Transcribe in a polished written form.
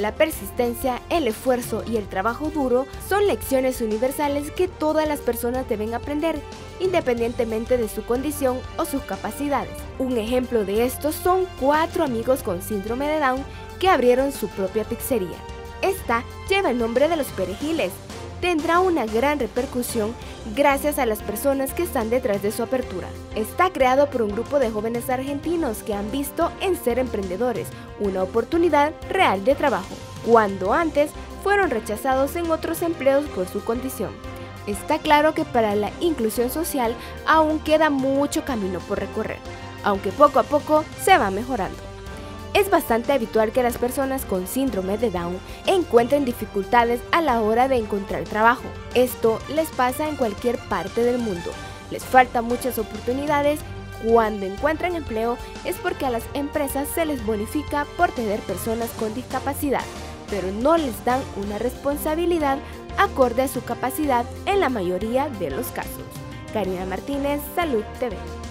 La persistencia, el esfuerzo y el trabajo duro son lecciones universales que todas las personas deben aprender, independientemente de su condición o sus capacidades. Un ejemplo de esto son 4 amigos con síndrome de Down que abrieron su propia pizzería. Esta lleva el nombre de Los Perejiles. Tendrá una gran repercusión gracias a las personas que están detrás de su apertura. Está creado por un grupo de jóvenes argentinos que han visto en ser emprendedores una oportunidad real de trabajo, cuando antes fueron rechazados en otros empleos por su condición. Está claro que para la inclusión social aún queda mucho camino por recorrer, aunque poco a poco se va mejorando. Es bastante habitual que las personas con síndrome de Down encuentren dificultades a la hora de encontrar trabajo. Esto les pasa en cualquier parte del mundo. Les faltan muchas oportunidades. Cuando encuentran empleo es porque a las empresas se les bonifica por tener personas con discapacidad, pero no les dan una responsabilidad acorde a su capacidad en la mayoría de los casos. Karina Martínez, Salud TV.